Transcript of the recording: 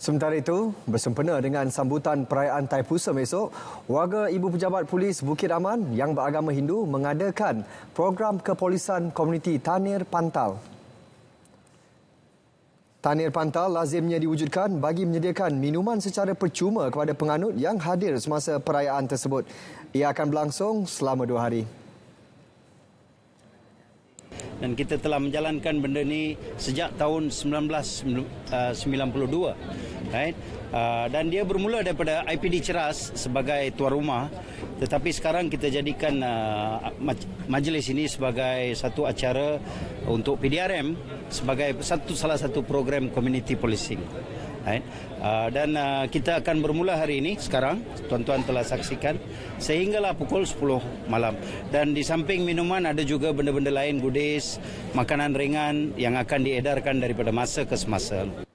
Sementara itu, bersempena dengan sambutan perayaan Thaipusam esok, warga Ibu Pejabat Polis Bukit Aman yang beragama Hindu mengadakan program kepolisan komuniti Tanir Pantal. Tanir Pantal lazimnya diwujudkan bagi menyediakan minuman secara percuma kepada penganut yang hadir semasa perayaan tersebut. Ia akan berlangsung selama 2 hari. Dan kita telah menjalankan benda ini sejak tahun 1992. Right? Dan dia bermula daripada IPD Ceras sebagai tuan rumah, tetapi sekarang kita jadikan majlis ini sebagai satu acara untuk PDRM sebagai salah satu program community policing. Right? Dan kita akan bermula hari ini sekarang, tuan-tuan telah saksikan, sehinggalah pukul 10 malam. Dan di samping minuman ada juga benda-benda lain, goodies, makanan ringan yang akan diedarkan daripada masa ke semasa.